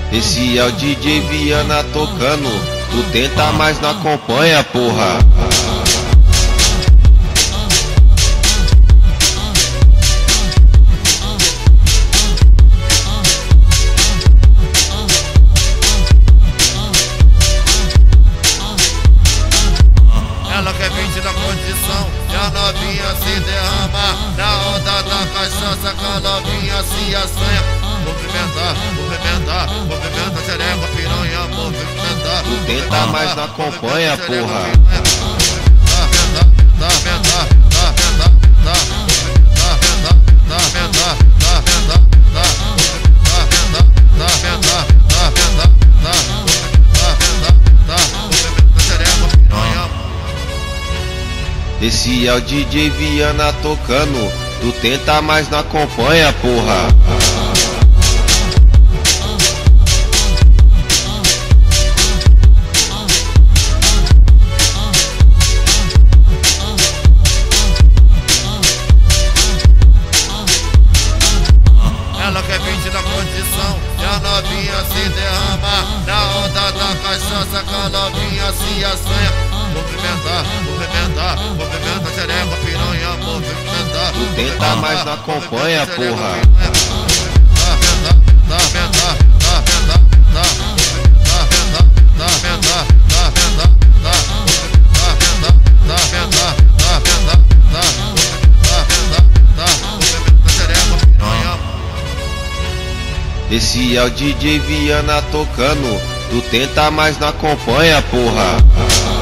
Esse é o DJ Viana tocando, tu tenta mas não acompanha, porra. Ela quer 20 na condição e a novinha se derrama. Na onda da cachaça que a novinha se assanha. Movimentar, movimentar, movimenta, xereca, piranha, movimentar. Tu tenta mas não acompanha, porra. Esse é o DJ Viana tocando, tu tenta mas não acompanha, porra. Ela quer 20 na condição e a novinha se derrama. Na onda da cachaça que a novinha se assanha. Movimentar, movimentar, movimenta, xereca, piranha, movimentar. Tu tenta mas não acompanha, porra. Esse é o DJ Viana tocando, tu tenta mas não acompanha, porra.